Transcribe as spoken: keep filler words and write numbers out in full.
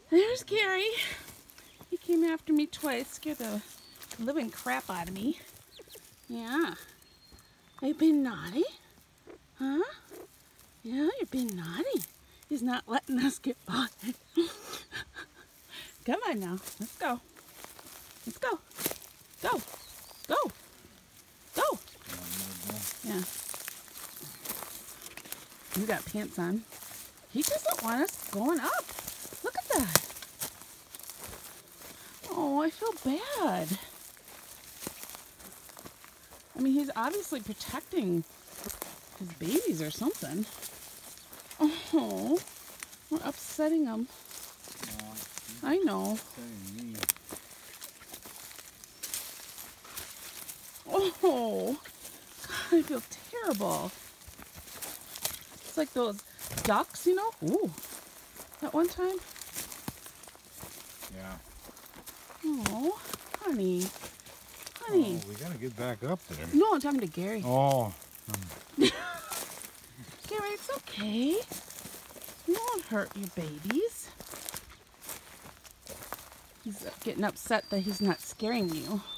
There's Gary. He came after me twice, scared the living crap out of me. Yeah. Are you being naughty? Huh? Yeah, you're being naughty. He's not letting us get by. Come on now. Let's go. Let's go. Go. Go. Go. Yeah. You got pants on. He doesn't want us going up. Look at that. Oh, I feel bad. I mean, he's obviously protecting his babies or something. Oh, we're upsetting him. No, I know. Oh, God, I feel terrible. It's like those ducks, you know? Ooh, that one time. Yeah. Oh, honey. Honey. Oh, we gotta get back up there. No, I'm talking to Gary. Oh. Gary, it's okay. You won't hurt your babies. He's getting upset that he's not scaring you.